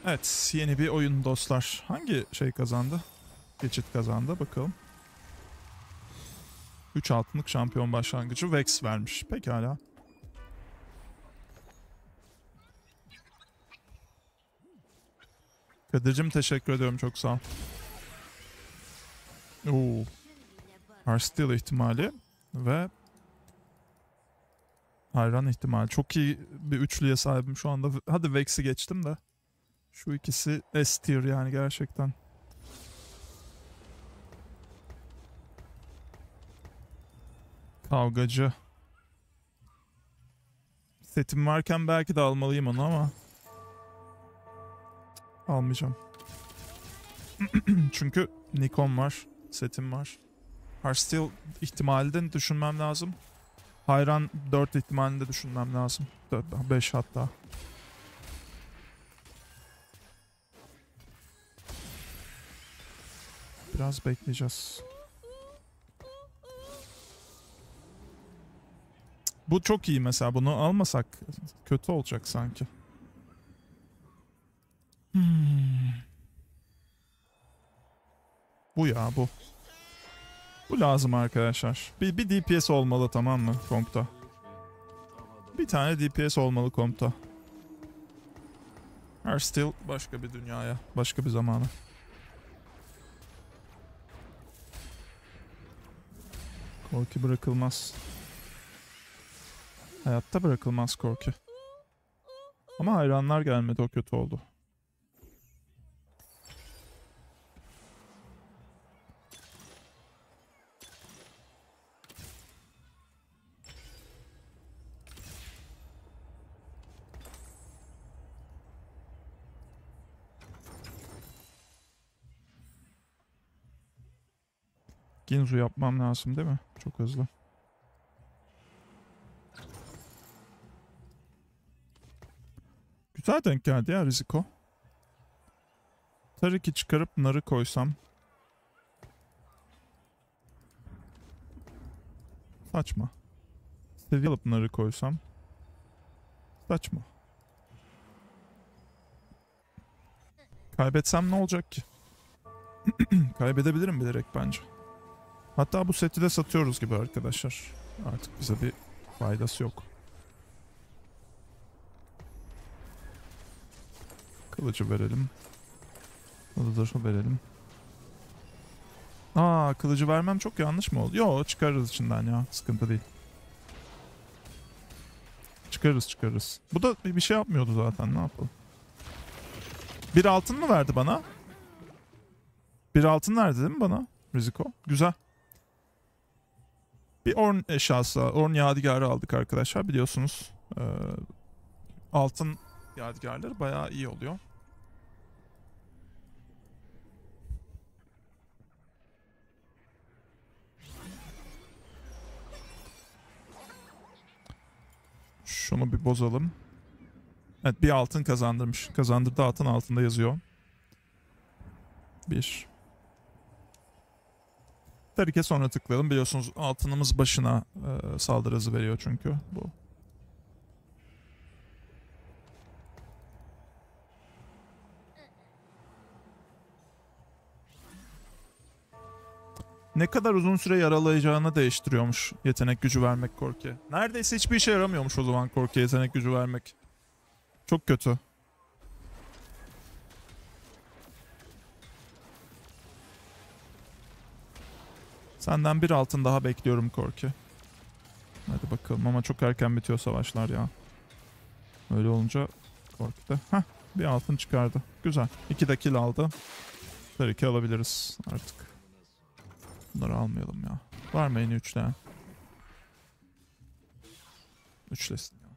Evet, yeni bir oyun dostlar. Hangi şey kazandı? Geçit kazandı bakalım. 3 altınlık şampiyon başlangıcı Vex vermiş. Pekala. Kadir'cim teşekkür ediyorum, çok sağ ol. Oo, Heartsteel ihtimali ve Hayran ihtimali. Çok iyi bir üçlüye sahibim şu anda. Hadi Vex'i geçtim de. Şu ikisi S tier yani gerçekten. Kavgacı. Setim varken belki de almalıyım onu ama almayacağım. Çünkü Nikon var, setim var. Heartsteel ihtimalini düşünmem lazım. Hayran 4 ihtimalini de düşünmem lazım. 5 hatta. Biraz bekleyeceğiz. Bu çok iyi mesela. Bunu almasak kötü olacak sanki. Bu ya bu. Bu lazım arkadaşlar. Bir DPS olmalı, tamam mı kompta? Bir tane DPS olmalı kompta. Heartsteel başka bir dünyaya, başka bir zamana. Korki bırakılmaz. Hayatta bırakılmaz Korki. Ama hayranlar gelmedi, o kötü oldu. Ginzu yapmam lazım değil mi? Çok hızlı. Güzel denk geldi ya Riziko. Tariki çıkarıp narı koysam. Saçma. Seviye alıp narı koysam. Saçma. Kaybetsem ne olacak ki? Kaybedebilirim bilerek bence. Hatta bu seti de satıyoruz gibi arkadaşlar. Artık bize bir faydası yok. Kılıcı verelim. Kılıcı verelim. Aa, kılıcı vermem çok yanlış mı oldu? Yo, çıkarırız içinden ya. Sıkıntı değil. Çıkarırız. Bu da bir şey yapmıyordu zaten, ne yapalım. Bir altın mı verdi bana? Bir altın verdi değil mi bana? Riziko. Güzel. Bir Ornn eşyası, Ornn yadigarı aldık arkadaşlar, biliyorsunuz. Altın yadigarları bayağı iyi oluyor. Şunu bir bozalım. Evet, bir altın kazandırmış. Kazandırdı, altın altında yazıyor. Bir. Terike sonra tıklayalım. Biliyorsunuz altınımız başına saldırı hızı veriyor çünkü bu. Ne kadar uzun süre yaralayacağını değiştiriyormuş yetenek gücü vermek Korki. Neredeyse hiçbir işe yaramıyormuş o zaman Korki yetenek gücü vermek. Çok kötü. Senden bir altın daha bekliyorum Korki. Hadi bakalım, ama çok erken bitiyor savaşlar ya. Öyle olunca Korki de. Heh, bir altın çıkardı. Güzel. 2 de kill aldı. Terike alabiliriz artık. Bunları almayalım ya. Var mı yeni üçleyen? Üçlesin ya.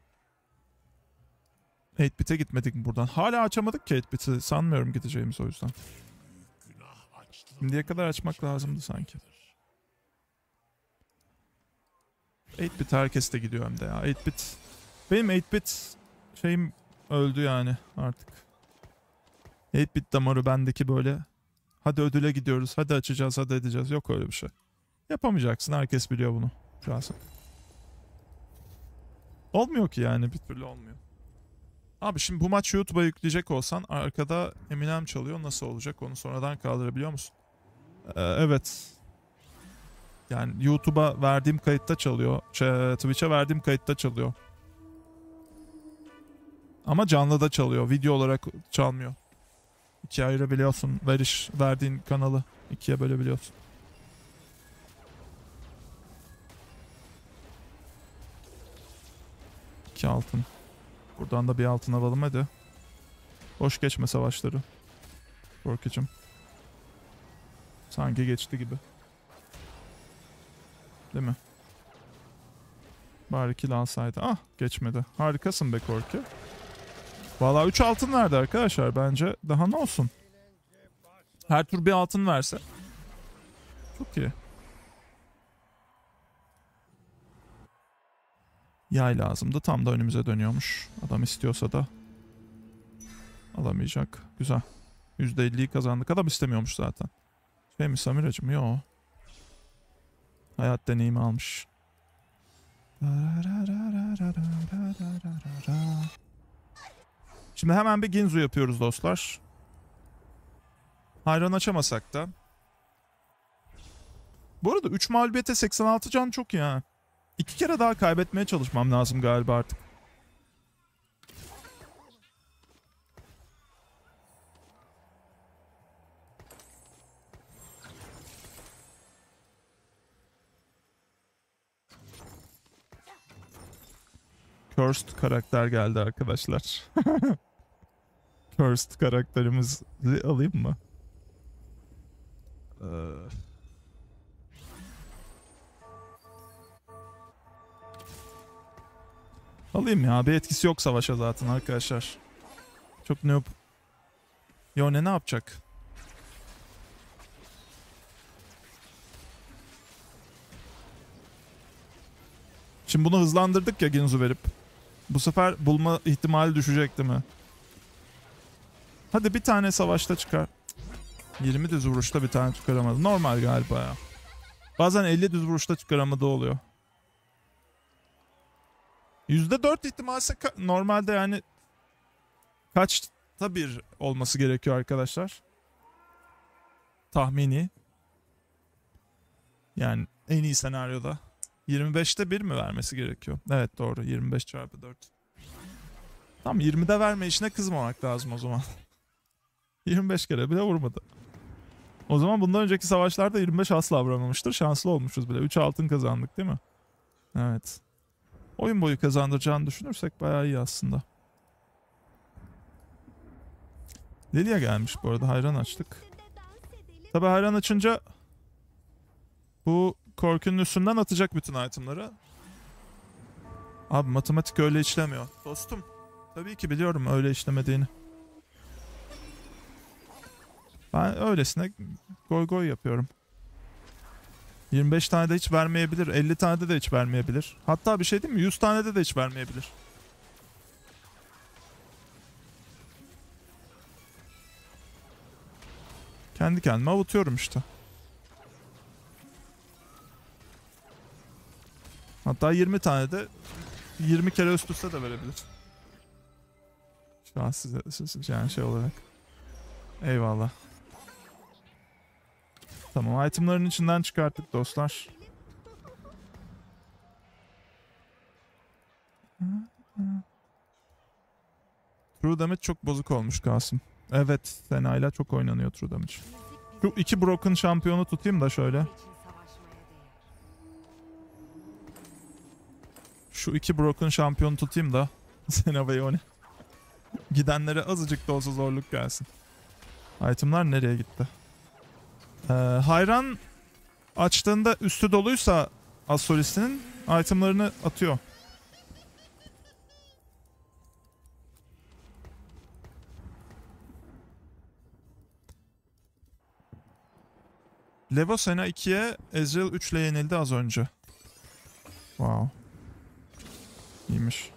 8-bit'e gitmedik mi buradan? Hala açamadık ki 8-bit'i. Sanmıyorum gideceğimiz o yüzden. Şimdiye kadar açmak lazımdı sanki. 8-bit herkes de gidiyor hem de ya. 8-bit. Benim 8-bit şeyim öldü yani artık. 8-bit damarı bendeki böyle. Hadi ödüle gidiyoruz. Hadi açacağız. Hadi edeceğiz. Yok öyle bir şey. Yapamayacaksın. Herkes biliyor bunu. Şahsen. Olmuyor ki yani. Bir türlü olmuyor. Abi şimdi bu maç YouTube'a yükleyecek olsan arkada Eminem çalıyor. Nasıl olacak? Onu sonradan kaldırabiliyor musun? Evet. Yani YouTube'a verdiğim kayıtta çalıyor. Twitch'e verdiğim kayıtta çalıyor. Ama canlı da çalıyor. Video olarak çalmıyor. İkiye ayırabiliyorsun. Verdiğin kanalı ikiye bölebiliyorsun. İki altın. Buradan da bir altın alalım hadi. Boş geçme savaşları. Korkucum. Sanki geçti gibi. Değil mi? Bari kill alsaydı. Ah geçmedi. Harikasın be Korki. Valla 3 altın verdi arkadaşlar. Bence daha ne olsun. Her tur bir altın verse. Çok iyi. Yay lazımdı. Tam da önümüze dönüyormuş. Adam istiyorsa da alamayacak. Güzel. %50'yi kazandık. Adam istemiyormuş zaten. Şey mi Samiracım? Yo. Hayat deneyimi almış. Şimdi hemen bir Ginzu yapıyoruz dostlar. Hayran açamasak da. Bu arada 3 mağlubiyete 86 can çok iyi ha. 2 kere daha kaybetmeye çalışmam lazım galiba artık. Cursed karakter geldi arkadaşlar. Cursed karakterimizi alayım mı? Alayım ya. Bir etkisi yok savaşa zaten arkadaşlar. Çok noob. Yone ne yapacak? Şimdi bunu hızlandırdık ya Ginzu verip. Bu sefer bulma ihtimali düşecek değil mi? Hadi bir tane savaşta çıkar. 20 düz vuruşta bir tane çıkaramadı. Normal galiba ya. Bazen 50 düz vuruşta çıkaramadığı oluyor. %4 ihtimalse normalde yani kaçta bir olması gerekiyor arkadaşlar? Tahmini. Yani en iyi senaryoda. 25'te 1 mi vermesi gerekiyor? Evet doğru. 25 çarpı 4. Tam 20'de verme işine kızmamak lazım o zaman. 25 kere bile vurmadı. O zaman bundan önceki savaşlarda 25 asla vuramamıştır. Şanslı olmuşuz bile. 3 altın kazandık değil mi? Evet. Oyun boyu kazandıracağını düşünürsek bayağı iyi aslında. Lilia gelmiş bu arada. Hayran açtık. Tabi hayran açınca bu korkunun üstünden atacak bütün itemları. Abi matematik öyle işlemiyor. Dostum. Tabii ki biliyorum öyle işlemediğini. Ben öylesine goy goy yapıyorum. 25 tane de hiç vermeyebilir. 50 tane de hiç vermeyebilir. Hatta bir şey diyeyim mi? 100 tane de hiç vermeyebilir. Kendi kendime avutuyorum işte. Hatta 20 tane de 20 kere üst üste de verebilir. Şu an size yani şey olarak. Eyvallah. Tamam itemların içinden çıkarttık dostlar. True Damage çok bozuk olmuş Kasım. Evet Sena'yla çok oynanıyor True Damage. Şu 2 Broken şampiyonu tutayım da şöyle. Şu 2 Broken şampiyonu tutayım da Sena ve Yone. Gidenlere azıcık da olsa zorluk gelsin. Itemlar nereye gitti? Hayran açtığında üstü doluysa Asolist'in itemlarını atıyor. Levo Sena 2'ye Ezreal 3 ile yenildi az önce. Wow. İyiymiş.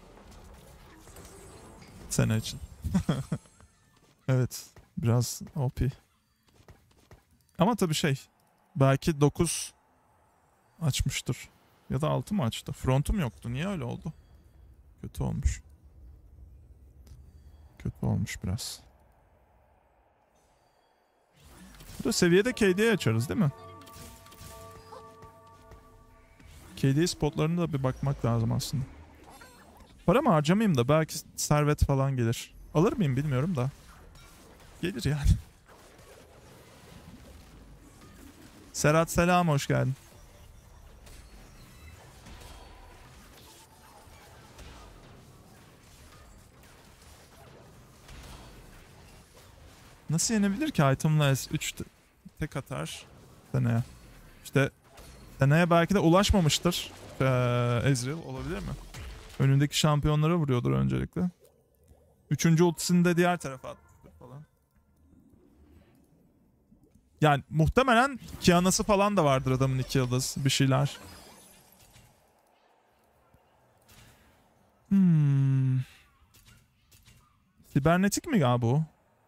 Sena için. Evet. Biraz OP. Ama tabii şey. Belki 9 açmıştır. Ya da 6 mı açtı? Frontum yoktu. Niye öyle oldu? Kötü olmuş. kötü olmuş biraz. Bu da seviyede KD'ye açarız değil mi? KD spotlarına da bir bakmak lazım aslında. Paramı harcamayayım da belki servet falan gelir. Alır mıyım bilmiyorum da. Gelir yani. Serhat selam, hoş geldin. Nasıl yenebilir ki itemla S3 tek atar Seneye. İşte Seneye belki de ulaşmamıştır Ezreal, olabilir mi? Önündeki şampiyonlara vuruyordur öncelikle. Üçüncü ultisini de diğer tarafa attı falan. Yani muhtemelen Kiana'sı falan da vardır adamın 2 yıldız bir şeyler. Sibernetik mi ya bu?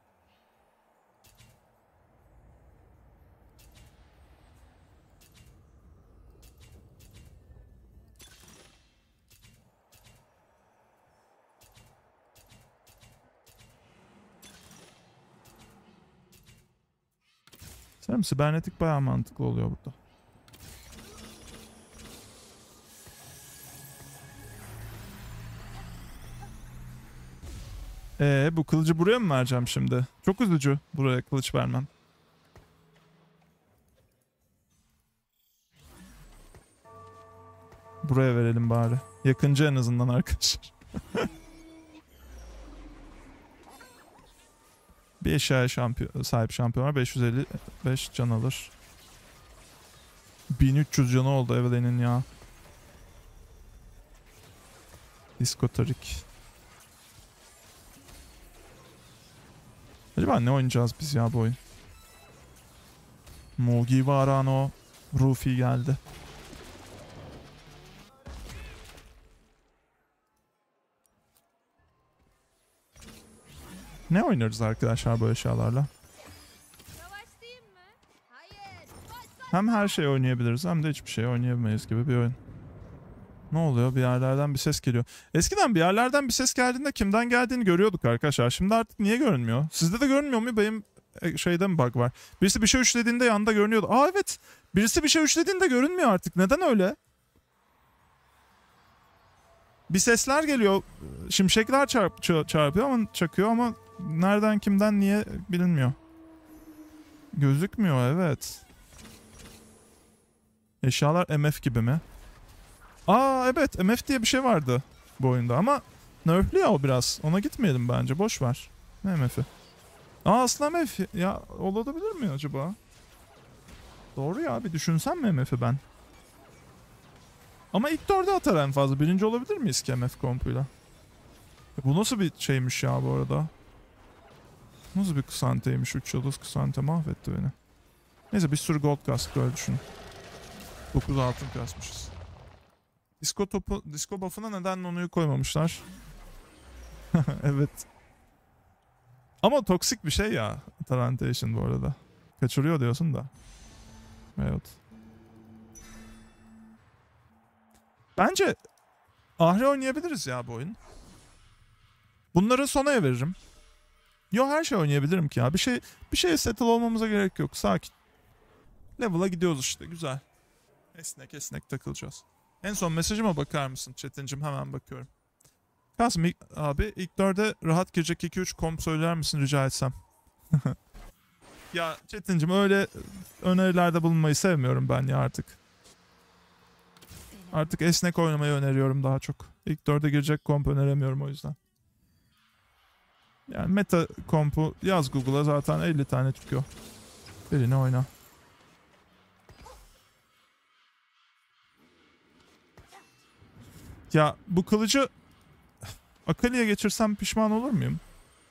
Sanırım sibernetik bayağı mantıklı oluyor burada. Bu kılıcı buraya mı vereceğim şimdi? Çok üzücü buraya kılıç vermem. Buraya verelim bari. Yakıncı en azından arkadaşlar. Bir eşyaya sahip şampiyon var. 555 can alır. 1300 canı oldu Evelyn'in ya. Diskotarik. Acaba ne oynayacağız biz ya bu oyun? Mugiwara Rufi geldi. Ne oynarız arkadaşlar bu eşyalarla? Hem her şeyi oynayabiliriz hem de hiçbir şey oynayamayız gibi bir oyun. Ne oluyor? Bir yerlerden bir ses geliyor. Eskiden bir yerlerden bir ses geldiğinde kimden geldiğini görüyorduk arkadaşlar. Şimdi artık niye görünmüyor? Sizde de görünmüyor mu? Benim şeyde mi bug var? Birisi bir şey üçlediğinde yanında görünüyordu. Aa evet. Birisi bir şey üçlediğinde görünmüyor artık. Neden öyle? Bir sesler geliyor. Şimşekler çarpıyor ama çakıyor ama nereden kimden niye bilinmiyor. Gözükmüyor evet. Eşyalar MF gibi mi? Aa evet, MF diye bir şey vardı bu oyunda ama nerfli ya o biraz. Ona gitmeyelim bence, boş ver. Ne MF'i? Aa aslında MF ya, olabilir mi acaba? Doğru ya, bir düşünsem mi MF'i ben? Ama ilk 4'e atar en fazla. Birinci olabilir miyiz ki MF kompuyla? Bu nasıl bir şeymiş ya bu arada? Nasıl bir kısanteymiş? 3 yıldız kısante mahvetti beni. Neyse bir sürü gold kastık, öyle düşün. 9 altın kasmışız. Disco buff'ına neden Nonu'yu koymamışlar? Evet. Ama toksik bir şey ya Tarantation bu arada. Kaçırıyor diyorsun da. Evet. Bence Ahri oynayabiliriz ya bu oyun. Bunları Sona'ya veririm. Yo, her şey oynayabilirim ki ya. Bir şeye settle olmamıza gerek yok. Sakin. Level'a gidiyoruz işte, güzel. Esnek esnek takılacağız. En son mesajıma bakar mısın Çetincim? Hemen bakıyorum. Kasım abi ilk 4'e rahat girecek 2-3 komp söyler misin rica etsem? Ya Çetincim, öyle önerilerde bulunmayı sevmiyorum ben ya artık. Artık esnek oynamayı öneriyorum daha çok. İlk 4'e girecek komp öneremiyorum o yüzden. Yani meta kompu yaz Google'a, zaten 50 tane çıkıyor. Birini oyna. Ya bu kılıcı Akali'ye geçirsem pişman olur muyum?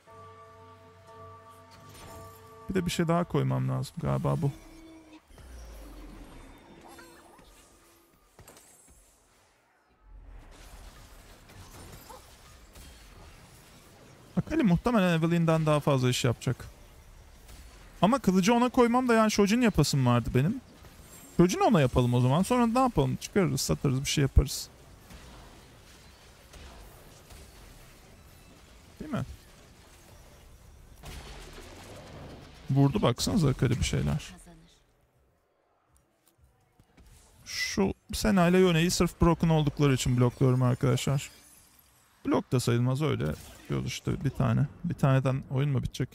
Bir de bir şey daha koymam lazım galiba bu. Akali muhtemelen Evelyn'den daha fazla iş yapacak. Ama kılıcı ona koymam da yani Shojin yapasım vardı benim. Shojin ona yapalım o zaman. Sonra ne yapalım? Çıkarırız, satarız, bir şey yaparız. Değil mi? Vurdu baksanıza Akali bir şeyler. Şu Sena ile Yone'yi sırf broken oldukları için blokluyorum arkadaşlar. Blok da sayılmaz, öyle diyoruz işte bir tane. Bir taneden oyun mu bitecek?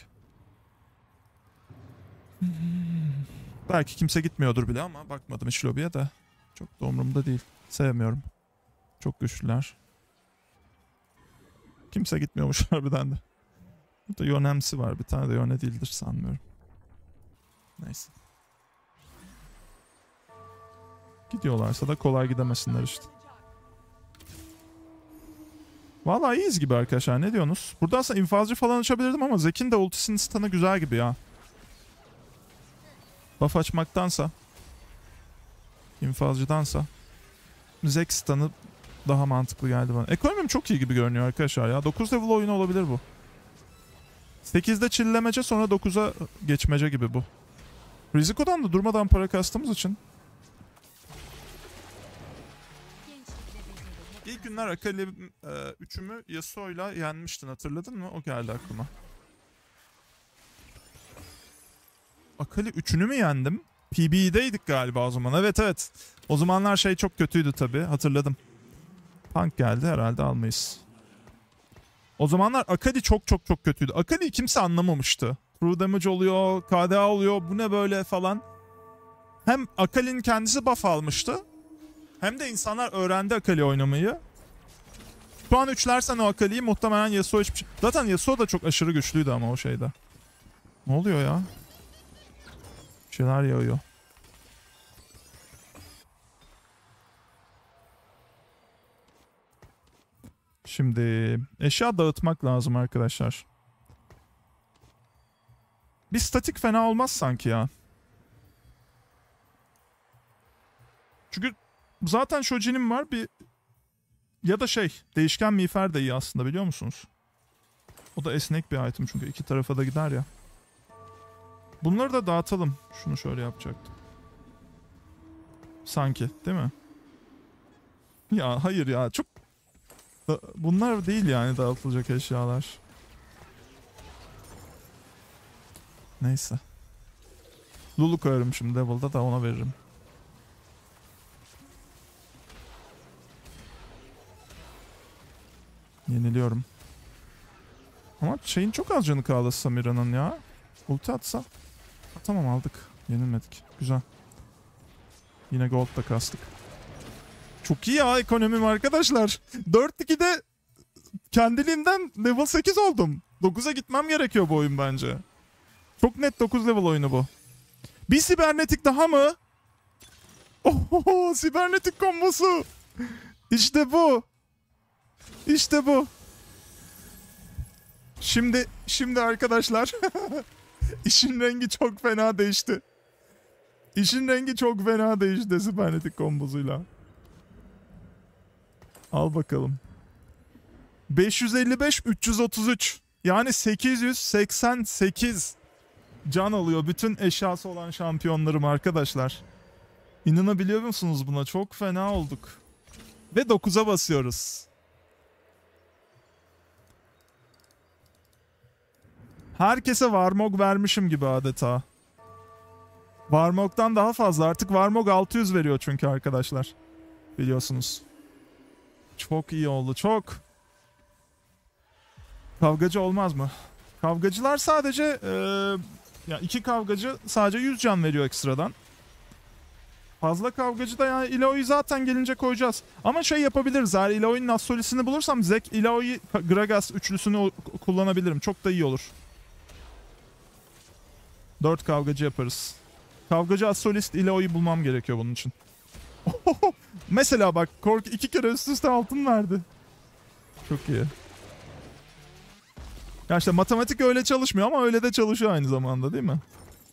Belki kimse gitmiyordur bile ama bakmadım hiç lobiye de. Çok da umurumda değil. Sevmiyorum. Çok güçlüler. Kimse gitmiyormuş harbiden de. Burada Yone'msi var. Bir tane de Yone değildir sanmıyorum. Neyse. Gidiyorlarsa da kolay gidemesinler işte. Vallahi iyiyiz gibi arkadaşlar, ne diyorsunuz? Burada aslında infazcı falan açabilirdim ama Zek'in de ultisinin stun'ı güzel gibi ya. Buff açmaktansa, infazcıdansa Zek stun'ı daha mantıklı geldi bana. Ekonomim çok iyi gibi görünüyor arkadaşlar ya. 9 level oyunu olabilir bu. 8'de çillemece, sonra 9'a geçmece gibi bu. Riziko'dan da durmadan para kastığımız için. İlk günler Akali 3'ümü Yasuo'yla yenmiştin, hatırladın mı? O geldi aklıma. Akali 3'ünü mü yendim? PB'deydik galiba o zaman. Evet evet. O zamanlar şey çok kötüydü tabii. Hatırladım. Punk geldi, herhalde almayız. O zamanlar Akali çok çok çok kötüydü. Akali'yi kimse anlamamıştı. True damage oluyor, KDA oluyor, bu ne böyle falan. Hem Akali'nin kendisi buff almıştı, hem de insanlar öğrendi Akali oynamayı. Şu an üçlersen o Akali'yi muhtemelen Yasuo hiçbir şey... Zaten Yasuo da çok aşırı güçlüydü ama o şeyde. Ne oluyor ya? Bir şeyler yağıyor. Şimdi eşya dağıtmak lazım arkadaşlar. Bir statik fena olmaz sanki ya. Çünkü zaten Shoji'nin var bir... Ya da değişken miğfer de iyi aslında, biliyor musunuz? O da esnek bir item çünkü iki tarafa da gider ya. Bunları da dağıtalım. Şunu şöyle yapacaktım. Sanki, değil mi? Ya hayır ya, çok... Bunlar değil yani dağıtılacak eşyalar. Neyse. Lulu koyarım şimdi Devil'da da, ona veririm. Yeniliyorum. Ama şeyin çok az canı kaldı Samira'nın ya. Ulti atsa. Ha, tamam aldık. Yenilmedik. Güzel. Yine gold da kastık. Çok iyi ya ekonomim arkadaşlar. 4-2'de kendiliğimden level 8 oldum. 9'a gitmem gerekiyor bu oyun bence. Çok net 9 level oyunu bu. Bir sibernetik daha mı? Oho, sibernetik kombosu. İşte bu. İşte bu. Şimdi arkadaşlar işin rengi çok fena değişti. İşin rengi çok fena değişti sibernetik kombosuyla. Al bakalım. 555 333. Yani 888 can alıyor bütün eşyası olan şampiyonlarım arkadaşlar. İnanabiliyor musunuz buna? Çok fena olduk. Ve 9'a basıyoruz. Herkese Varmog vermişim gibi adeta. Varmog'dan daha fazla. Artık Varmog 600 veriyor çünkü arkadaşlar. Biliyorsunuz. Çok iyi oldu, çok. Kavgacı olmaz mı? Kavgacılar sadece... ya iki kavgacı sadece 100 can veriyor ekstradan. Fazla kavgacı da yani Illaoi'yi zaten gelince koyacağız. Ama yapabiliriz. Eğer Illaoi'nin Assolis'ini bulursam Zek, Illaoi, Gragas üçlüsünü kullanabilirim. Çok da iyi olur. 4 kavgacı yaparız. Kavgacı Assolist Illaoi'yi bulmam gerekiyor bunun için. Mesela bak Kork 2 kere üst üste altın verdi. Çok iyi. Ya işte matematik öyle çalışmıyor ama öyle de çalışıyor aynı zamanda, değil mi?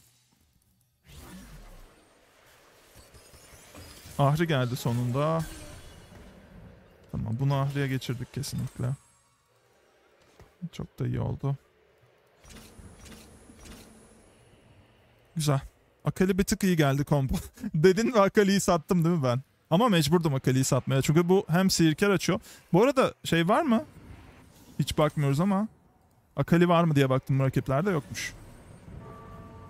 Ahri geldi sonunda. Tamam, bunu Ahri'ye geçirdik kesinlikle. Çok da iyi oldu. Güzel. Akali bir tık iyi geldi kombo. Dedin ve Akali'yi sattım değil mi ben? Ama mecburdum Akali'yi satmaya. Çünkü bu hem sihirkar açıyor. Bu arada var mı? Hiç bakmıyoruz ama. Akali var mı diye baktım, rakiplerde yokmuş.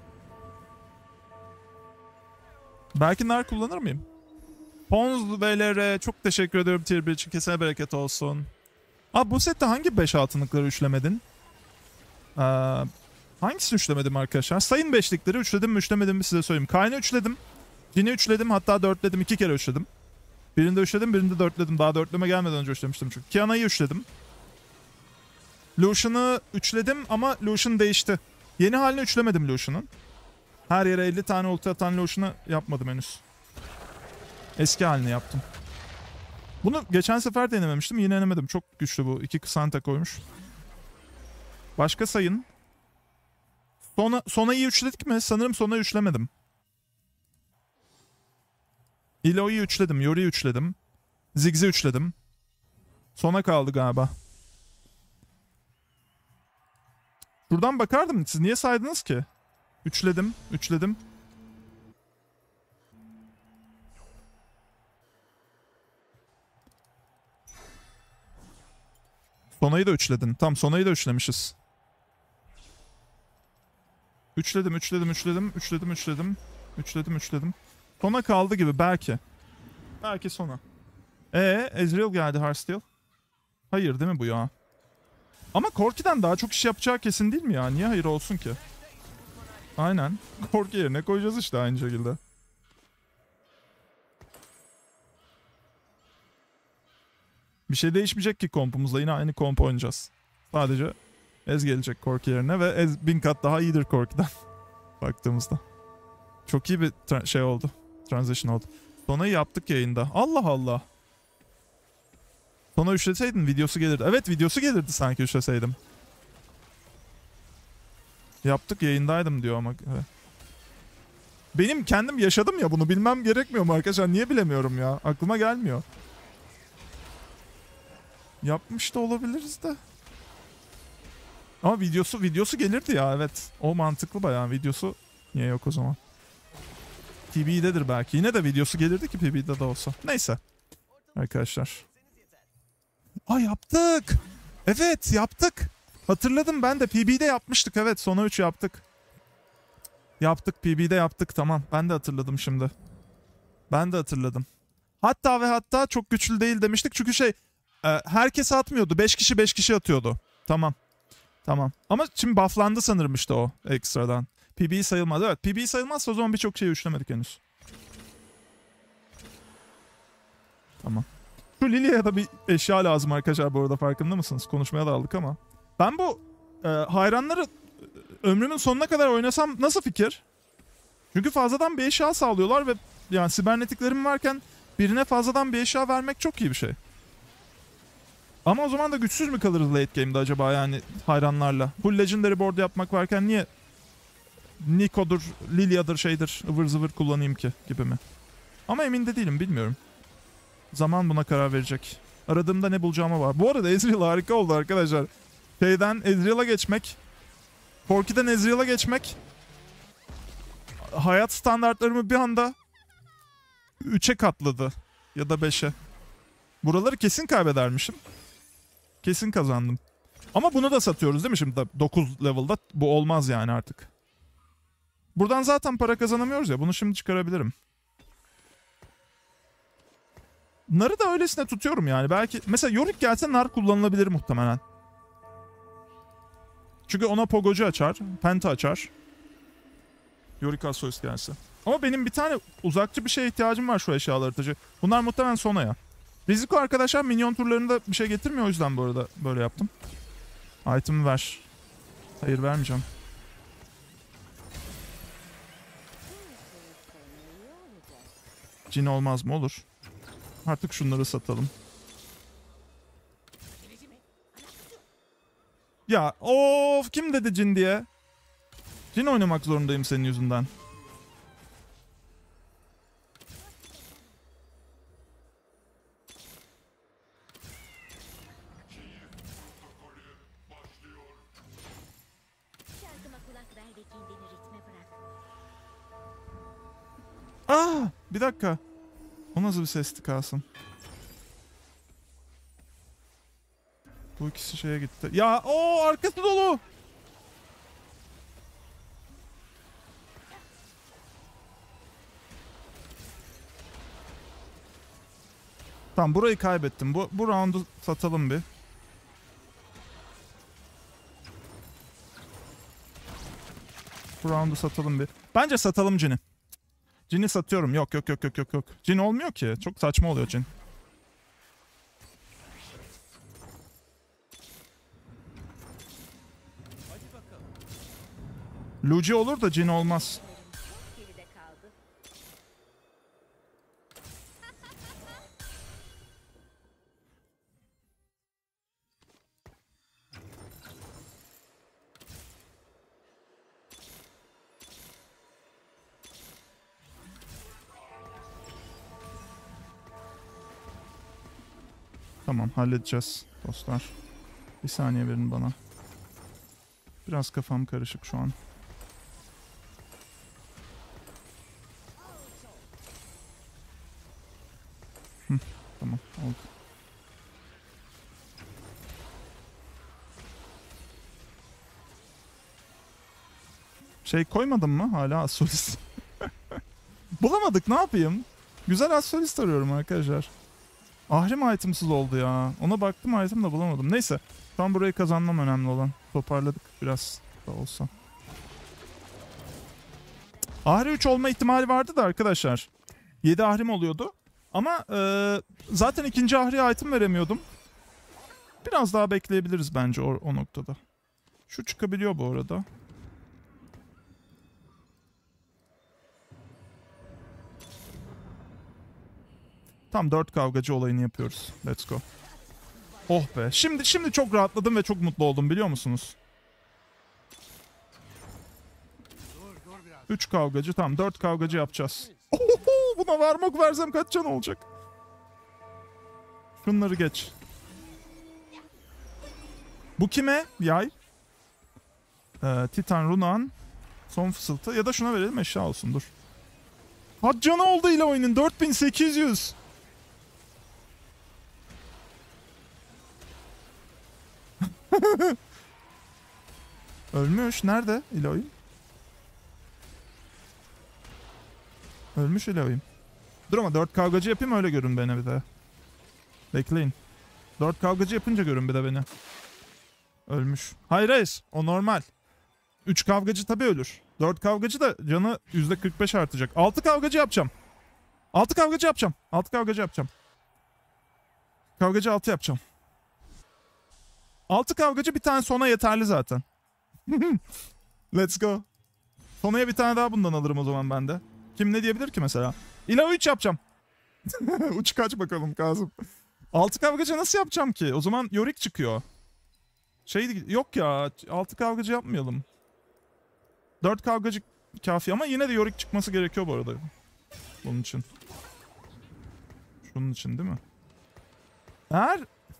Belki nar kullanır mıyım? Pons VLR çok teşekkür ediyorum tier 1 için. Kesene bereket olsun. Bu sette hangi 5 altınlıkları üçlemedin? Hangisini üçlemedim arkadaşlar? Sayın 5'likleri üçledim mi üçlemedim mi size söyleyeyim. Kayn'ı üçledim. Jin'i üçledim, hatta dörtledim. 2 kere üçledim. Birinde üçledim, birinde dörtledim. Daha dörtleme gelmeden önce üçlemiştim çünkü. Kiana'yı üçledim. Lucian'ı üçledim ama Lucian değişti. Yeni halini üçlemedim Lucian'ın. Her yere 50 tane ulti atan Lucian'ı yapmadım henüz. Eski halini yaptım. Bunu geçen sefer denememiştim. Yine denemedim. Çok güçlü bu. 2 Kısanta koymuş. Başka sayın. Sona'yı üçledik mi? Sanırım Sona'yı üçlemedim. Ilo'yu üçledim. Yori'yi üçledim. Ziggs'i üçledim. Sona kaldı galiba. Buradan bakardım. Siz niye saydınız ki? Üçledim. Üçledim. Sona'yı da üçledin. Tam Sona'yı da üçlemişiz. Üçledim. Üçledim. Sona kaldı gibi belki. Belki Sona. Ezreal geldi Hearthstone. Hayır değil mi bu ya? Ama Corki'den daha çok iş yapacağı kesin değil mi ya? Niye hayır olsun ki? Aynen. Corki yerine koyacağız işte aynı şekilde. Bir şey değişmeyecek ki kompumuzda. Yine aynı komp oynayacağız. Sadece Ez gelecek Corki yerine ve Ez 1000 kat daha iyidir Corki'den. Baktığımızda. Çok iyi bir şey oldu. Transition oldu. Sona'yı yaptık yayında. Allah Allah. Sona üçleseydin videosu gelirdi. Evet, videosu gelirdi sanki üçleseydim. Yaptık, yayındaydım diyor ama. Evet. Benim kendim yaşadım ya, bunu bilmem gerekmiyor mu arkadaşlar? Niye bilemiyorum ya? Aklıma gelmiyor. Yapmış da olabiliriz de. Ama videosu gelirdi ya, evet. O mantıklı bayağı. Videosu niye yok o zaman? PB'dedir belki. Yine de videosu gelirdi ki PB'de de olsa. Neyse. Arkadaşlar. Yaptık. Evet, yaptık. Hatırladım, ben de PB'de yapmıştık. Evet, Sona 3 yaptık. Yaptık, PB'de yaptık, tamam. Ben de hatırladım şimdi. Ben de hatırladım. Hatta ve hatta çok güçlü değil demiştik. Çünkü herkes atmıyordu. 5 kişi 5 kişi atıyordu. Tamam. Tamam. Ama şimdi bufflandı sanırım işte o ekstradan. PB sayılmaz. Evet, PB sayılmazsa o zaman birçok şeyi üçlemedik henüz. Tamam. Şu Lilia'ya da bir eşya lazım arkadaşlar, bu arada farkında mısınız? Konuşmaya da aldık ama. Ben bu hayranları ömrümün sonuna kadar oynasam nasıl fikir? Çünkü fazladan bir eşya sağlıyorlar ve yani sibernetiklerim varken birine fazladan bir eşya vermek çok iyi bir şey. Ama o zaman da güçsüz mü kalırız late game'de acaba, yani hayranlarla? Full legendary board yapmak varken niye Niko'dur, Lilia'dır, şeydir, ıvır zıvır kullanayım ki gibi mi? Ama emin de değilim, bilmiyorum. Zaman buna karar verecek. Aradığımda ne bulacağıma var. Bu arada Ezreal harika oldu arkadaşlar. Ezreal'a geçmek, Corki'den Ezreal'a geçmek, hayat standartlarımı bir anda 3'e katladı. Ya da 5'e. Buraları kesin kaybedermişim. Kesin kazandım. Ama bunu da satıyoruz değil mi şimdi? 9 level'da bu olmaz yani artık. Buradan zaten para kazanamıyoruz ya. Bunu şimdi çıkarabilirim. Nar'ı da öylesine tutuyorum yani. Belki mesela Yorick gelse Nar kullanılabilir muhtemelen. Çünkü ona Pogocu açar. Penta açar. Yorick Assoyus gelse. Ama benim bir tane uzakçı bir şeye ihtiyacım var, şu eşyaları taşı. Bunlar muhtemelen Sona'ya. Riziko arkadaşlar minyon turlarında bir şey getirmiyor, o yüzden bu arada böyle yaptım. Item'ı ver. Hayır, vermeyeceğim. Cin olmaz mı? Olur. Artık şunları satalım. Ya of, kim dedi cin diye? Cin oynamak zorundayım senin yüzünden. Bir dakika. O nasıl bir sesti Kasım? Bu ikisi şeye gitti. Ya arkası dolu. Tamam, burayı kaybettim. Bu roundu satalım bir. Bu roundu satalım bir. Bence satalım Jin'i. Jin'i satıyorum. Yok. Jin olmuyor ki. Çok saçma oluyor Jin. Luigi olur da Jin olmaz. Tamam, halledeceğiz dostlar. Bir saniye verin bana. Biraz kafam karışık şu an. Tamam, oldu. Şey koymadın mı hala Assolist? Bulamadık, ne yapayım? Güzel Assolist arıyorum arkadaşlar. Ahrim itemsız oldu ya. Ona baktım, item da bulamadım. Neyse. Şu an burayı kazanmam önemli olan. Toparladık biraz da olsa. Ahri 3 olma ihtimali vardı da arkadaşlar. 7 ahrim oluyordu. Ama zaten ikinci ahri item veremiyordum. Biraz daha bekleyebiliriz bence o noktada. Şu çıkabiliyor bu arada. Tam 4 kavgacı olayını yapıyoruz. Let's go. Oh be. Şimdi çok rahatladım ve çok mutlu oldum, biliyor musunuz? 3 kavgacı, tamam 4 kavgacı yapacağız. Ohoho, buna varmak versem kaç can olacak? Şunları geç. Bu kime? Yay. Titan, Runan. Son fısıltı. Ya da şuna verelim, eşya olsun, dur. Kaç canı oldu ile oyunun? 4800. Ölmüş. Nerede İloy'un? Ölmüş İloy'un. Dur ama 4 kavgacı yapayım, öyle görün beni bir de. Bekleyin. 4 kavgacı yapınca görün bir de beni. Ölmüş. Hayır. O normal. 3 kavgacı tabii ölür. 4 kavgacı da canı %45 artacak. 6 kavgacı yapacağım. 6 kavgacı yapacağım. 6 kavgacı yapacağım. Kavgacı 6 yapacağım. 6 kavgacı, bir tane sona yeterli zaten. Let's go. Sonaya bir tane daha bundan alırım o zaman ben de. Kim ne diyebilir ki mesela? İla 3 yapacağım. Uç kaç bakalım Kazım. 6 kavgacı nasıl yapacağım ki? O zaman Yorick çıkıyor. Yok ya, 6 kavgacı yapmayalım. 4 kavgacı kafi ama yine de Yorick çıkması gerekiyor bu arada. Bunun için. Şunun için değil mi? Eğer...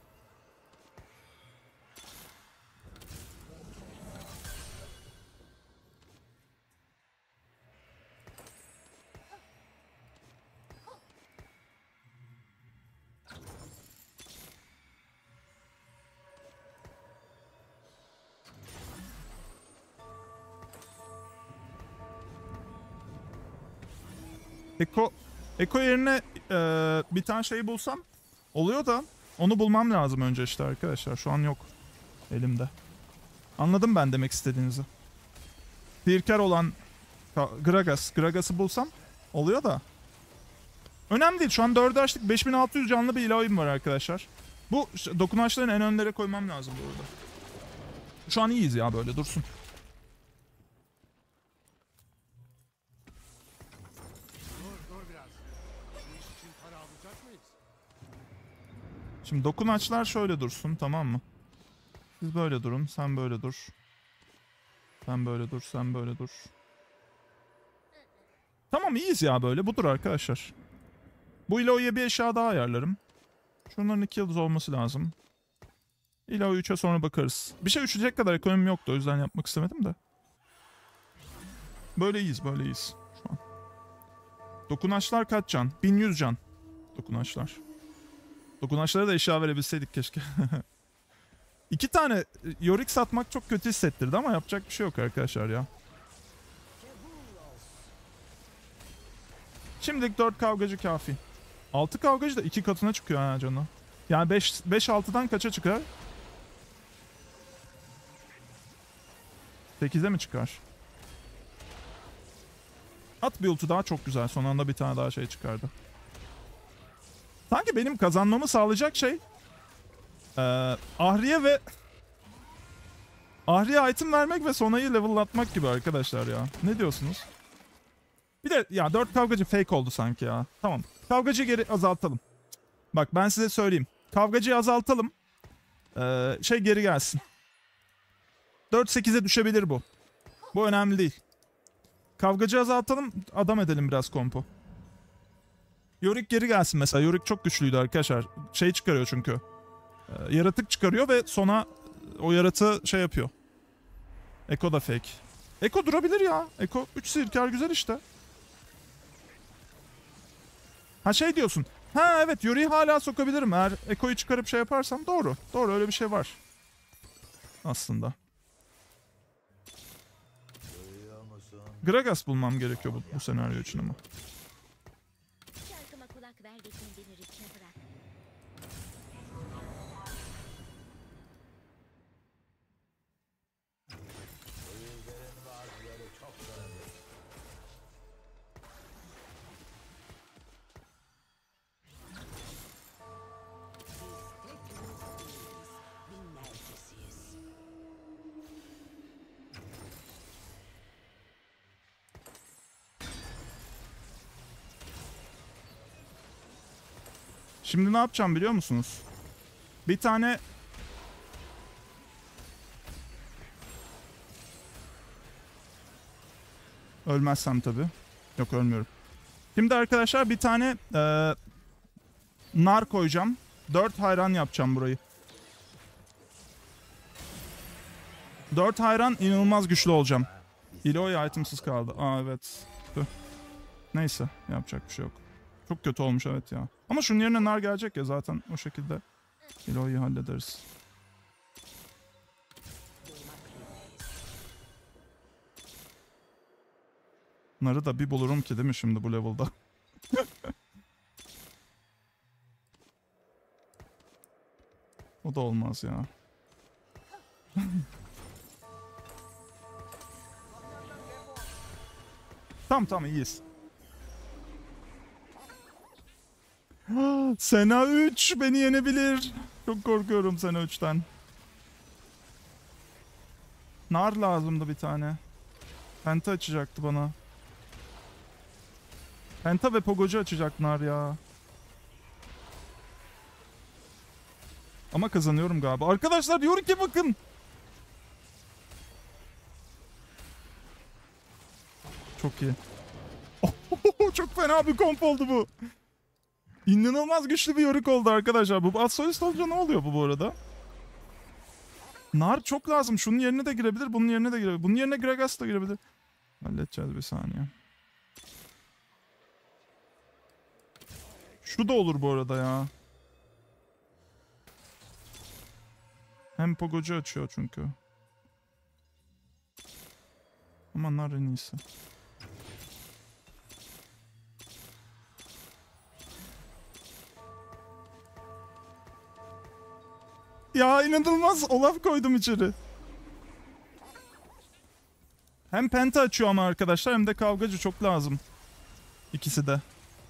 Eko yerine bir tane şey bulsam oluyor da onu bulmam lazım önce işte arkadaşlar. Şu an yok elimde. Anladım ben demek istediğinizi. Tirker olan Gragas'ı bulsam oluyor da. Önemli değil. Şu an 4'ü açtık. 5600 canlı bir ilahim var arkadaşlar. Bu dokunaçların en önlere koymam lazım bu arada. Şu an iyiyiz ya, böyle dursun. Şimdi dokunaçlar şöyle dursun, tamam mı? Siz böyle durun, sen böyle dur. Sen böyle dur, sen böyle dur. Tamam, iyiyiz ya böyle. Budur arkadaşlar. Bu İlao'ya bir eşya daha ayarlarım. Şunların 2 yıldız olması lazım. İlao 3'e sonra bakarız. Bir şey uçacak kadar ekonomim yoktu, o yüzden yapmak istemedim de. Böyle iyiyiz, böyle iyiyiz şu an. Dokunaçlar kaç can? 1100 can. Dokunaçlar. Dokunaçlara da eşya verebilseydik keşke. 2 tane Yorick satmak çok kötü hissettirdi ama yapacak bir şey yok arkadaşlar ya. Şimdilik 4 kavgacı kafi. 6 kavgacı da 2 katına çıkıyor ha canı. Yani 5-6'dan kaça çıkar? 8'e mi çıkar? At bir ulti daha çok güzel. Son anda bir tane daha şey çıkardı. Sanki benim kazanmamı sağlayacak şey Ahriye ve Ahriye item vermek ve Sona'yı level'latmak gibi arkadaşlar ya. Ne diyorsunuz? Bir de ya 4 kavgacı fake oldu sanki ya. Tamam. Kavgacıyı geri azaltalım. Bak ben size söyleyeyim. Kavgacıyı azaltalım. Şey geri gelsin. 4-8'e düşebilir bu. Bu önemli değil. Kavgacı azaltalım. Adam edelim biraz kompo. Yorick geri gelsin mesela. Yorick çok güçlüydü arkadaşlar. Şey çıkarıyor çünkü. Yaratık çıkarıyor ve sona o yaratığı şey yapıyor. Eko da fake. Eko durabilir ya. Eko 3 sirkar güzel işte. Ha şey diyorsun. Ha evet Yorick'i hala sokabilirim. Eğer Eko'yu çıkarıp şey yaparsam doğru. Doğru öyle bir şey var. Aslında. Gragas bulmam gerekiyor bu senaryo için ama. Şarkıma kulak ver de kendini ritme bırak. Şimdi ne yapacağım biliyor musunuz? Bir tane ölmezsem tabii. Yok ölmüyorum. Şimdi arkadaşlar bir tane nar koyacağım. 4 hayran yapacağım burayı. 4 hayran inanılmaz güçlü olacağım. Iloy itemsız kaldı. Aa evet. Tüh. Neyse yapacak bir şey yok. Çok kötü olmuş evet ya. Ama şunun yerine nar gelecek ya zaten o şekilde. Iloy'u hallederiz. Narı da bir bulurum ki değil mi şimdi bu level'da? O da olmaz ya. Tamam iyiyiz. Sena 3 beni yenebilir. Çok korkuyorum Sena 3'ten. Nar lazımdı bir tane. Penta açacaktı bana. Penta ve Pogocu açacak nar ya. Ama kazanıyorum galiba. Arkadaşlar Yorick'e bakın. Çok iyi. Çok fena bir komp oldu bu. İnanılmaz güçlü bir Yorick oldu arkadaşlar. Bu Atsoyust olunca ne oluyor bu arada? Nar çok lazım. Şunun yerine de girebilir. Bunun yerine de girebilir. Bunun yerine Gragas da girebilir. Halledeceğiz bir saniye. Şu da olur bu arada ya. Hem Pogocu açıyor çünkü. Ama nar en iyisi. Ya inanılmaz Olaf koydum içeri. Hem penta açıyor ama arkadaşlar hem de kavgacı çok lazım. İkisi de.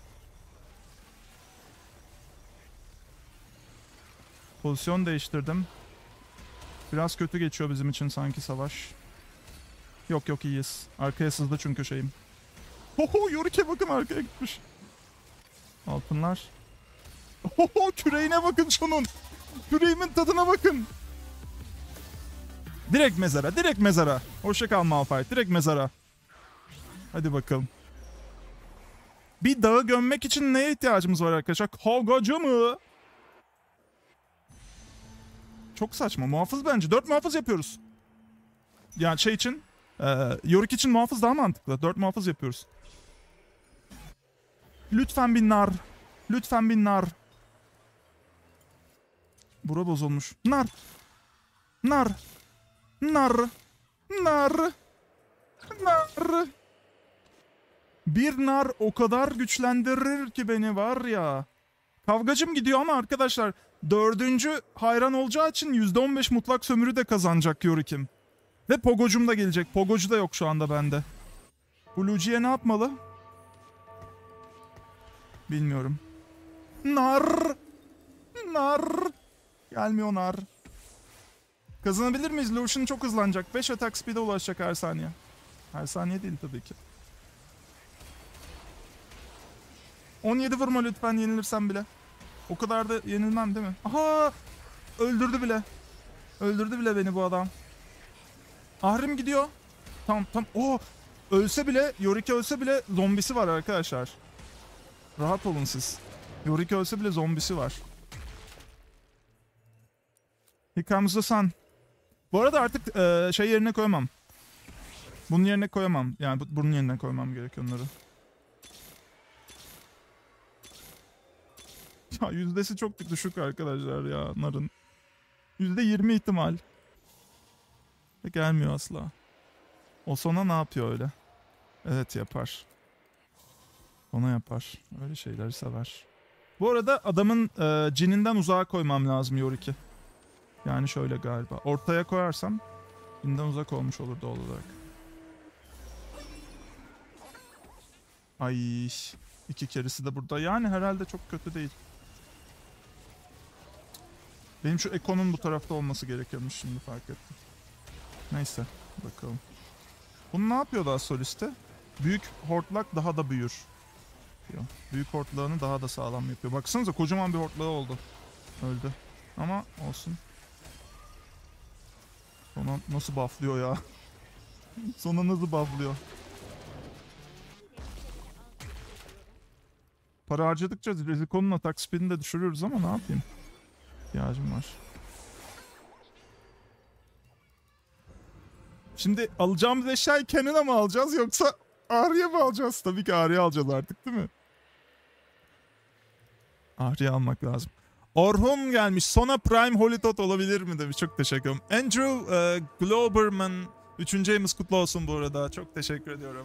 Pozisyon değiştirdim. Biraz kötü geçiyor bizim için sanki savaş. Yok iyiyiz. Arkaya sızdı çünkü şeyim. Oho Yorick'e bakın arkaya gitmiş. Altınlar. Oho küreğine bakın şunun. Küreğimin tadına bakın. Direkt mezara, direkt mezara. Hoşça kal Malphite, direkt mezara. Hadi bakalım. Bir dağı gömmek için neye ihtiyacımız var arkadaşlar? Kavgacı mı? Çok saçma. Muhafız bence. 4 muhafız yapıyoruz. Yani şey için. Yorick için muhafız daha mantıklı. 4 muhafız yapıyoruz. Lütfen bir nar. Lütfen bir nar. Bura bozulmuş. Nar. Nar. Nar. Nar. Nar. Bir nar o kadar güçlendirir ki beni var ya. Kavgacım gidiyor ama arkadaşlar 4. hayran olacağı için %15 mutlak sömürü de kazanacak Yorick'im. Ve Pogo'cum da gelecek. Pogo'cu da yok şu anda bende. Blue'ciye ne yapmalı? Bilmiyorum. Nar. Nar. Gelmiyor nar. Kazanabilir miyiz? Lucian çok hızlanacak. 5 atak speed'e ulaşacak her saniye. Her saniye değil tabii ki. 17 vurma lütfen yenilirsem bile. O kadar da yenilmem değil mi? Aha! Öldürdü bile. Öldürdü bile beni bu adam. Ahrim gidiyor. Tamam. Oo! Ölse bile, Yorick ölse bile zombisi var arkadaşlar. Rahat olun siz. Yorick ölse bile zombisi var. Here comes the sun. Bu arada artık şey yerine koyamam. Bunun yerine koyamam. Yani bunun yerine koymam gerekiyor onları. Ya yüzdesi çok düşük arkadaşlar ya narın. %20 ihtimal. Ve gelmiyor asla. O Sona ne yapıyor öyle? Evet yapar. Ona yapar. Öyle şeyleri sever. Bu arada adamın cininden uzağa koymam lazım Yorick'i. Yani şöyle galiba. Ortaya koyarsam cininden uzak olmuş olur doğal olarak. Ay, 2 keresi de burada. Yani herhalde çok kötü değil. Benim şu Eko'nun bu tarafta olması gerekiyormuş şimdi fark ettim. Neyse bakalım. Bunu ne yapıyor daha soliste? Büyük hortlak daha da büyür. Diyor. Büyük hortlağını daha da sağlam yapıyor. Baksanıza kocaman bir hortlağı oldu. Öldü. Ama olsun. Sonra nasıl bufflıyor ya? Sonra nasıl bufflıyor? Para harcadıkça Riziko'nun atak speedini de düşürüyoruz ama ne yapayım? İhtiyacım var. Şimdi alacağımız eşyayı Cannon'a mı alacağız yoksa Ahri'ye mi alacağız? Tabii ki Ahri'ye alacağız artık değil mi? Ahri'ye almak lazım. Orhun gelmiş. Sona Prime Holitot olabilir mi demiş. Çok teşekkür ederim. Andrew Globerman 3. ayımız kutlu olsun bu arada. Çok teşekkür ediyorum.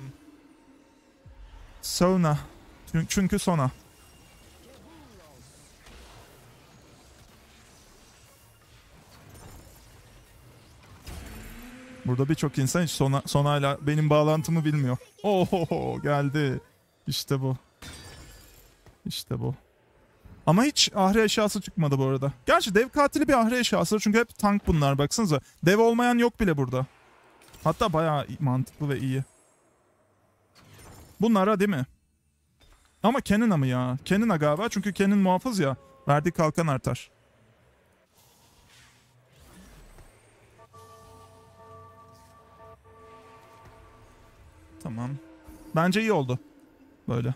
Sona. Çünkü Sona. Burada birçok insan hiç Sona'yla benim bağlantımı bilmiyor. Oho geldi. İşte bu. İşte bu. Ama hiç ahri eşyası çıkmadı bu arada. Gerçi dev katili bir ahri eşyası çünkü hep tank bunlar baksanıza. Dev olmayan yok bile burada. Hatta bayağı mantıklı ve iyi. Bunlara değil mi? Ama Cannon'a mı ya? Cannon'a galiba çünkü Cannon muhafız ya. Verdiği kalkan artar. Tamam. Bence iyi oldu. Böyle.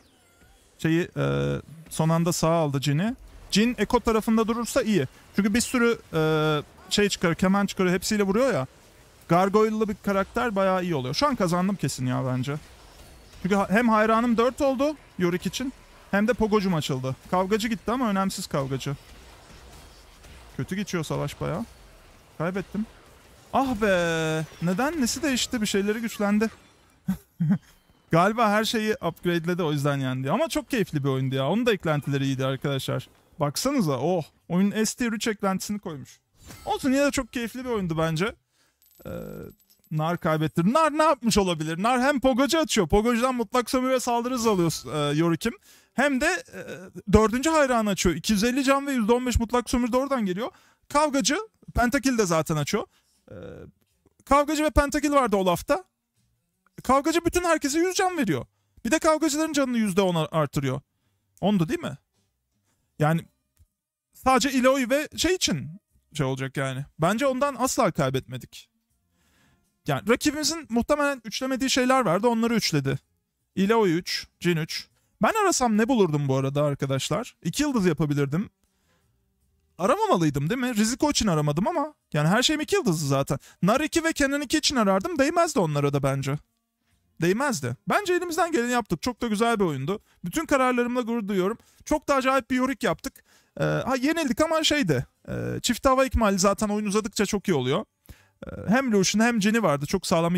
Son anda sağa aldı Jin'i. Jin Eko tarafında durursa iyi. Çünkü bir sürü çıkarıyor, keman çıkarıyor. Hepsiyle vuruyor ya. Gargoyle'lı bir karakter bayağı iyi oluyor. Şu an kazandım kesin ya bence. Çünkü hem hayranım 4 oldu Yorick için. Hem de Pogo'cum açıldı. Kavgacı gitti ama önemsiz kavgacı. Kötü geçiyor savaş bayağı. Kaybettim. Ah be. Neden? Nesi değişti? Bir şeyleri güçlendi. Galiba her şeyi upgradeledi o yüzden yendi. Ama çok keyifli bir oyundu ya. Onun da eklentileri iyiydi arkadaşlar. Baksanıza oyunun S tier 3 eklentisini koymuş. Olsun yine de çok keyifli bir oyundu bence. Nar kaybettir. Nar ne yapmış olabilir? Nar hem Pogocu açıyor. Pogocu'dan mutlak sömürü ve saldırı hızı alıyor Yorick'im. Hem de 4. hayranı açıyor. 250 can ve %15 mutlak sömürü de oradan geliyor. Kavgacı, Pentakill de zaten açıyor. Kavgacı ve Pentakill vardı Olaf'ta. Kavgacı bütün herkese 100 can veriyor. Bir de kavgacıların canını %10 artırıyor. Ondu değil mi? Yani sadece Illaoi ve için olacak yani. Bence ondan asla kaybetmedik. Yani rakibimizin muhtemelen üçlemediği şeyler vardı. Onları üçledi. Illaoi 3, Jin 3. Ben arasam ne bulurdum bu arada arkadaşlar? 2 yıldız yapabilirdim. Aramamalıydım değil mi? Riziko için aramadım ama. Yani her şeyim 2 yıldızlı zaten. Nar 2 ve Cannon 2 için arardım. Değmezdi onlara da bence. Değmezdi. Bence elimizden geleni yaptık. Çok da güzel bir oyundu. Bütün kararlarımla gurur duyuyorum. Çok da acayip bir Yorick yaptık. Yenildik ama çift hava ikmali zaten oyun uzadıkça çok iyi oluyor. Hem Lucian hem Jin'i vardı. Çok sağlam 2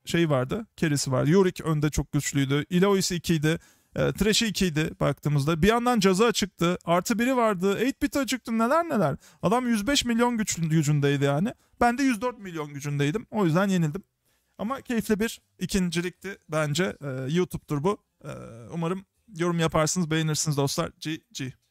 şey vardı. Carry'si vardı. Yorick önde çok güçlüydü. Elois 2 idi. Thresh'i 2 idi baktığımızda. Bir yandan Caza çıktı. Artı biri vardı. 8-bit çıktı. Neler neler. Adam 105 milyon gücündeydi yani. Ben de 104 milyon gücündeydim. O yüzden yenildim. Ama keyifli bir ikincilikti bence. YouTube'dur bu. Umarım yorum yaparsınız, beğenirsiniz dostlar. GG.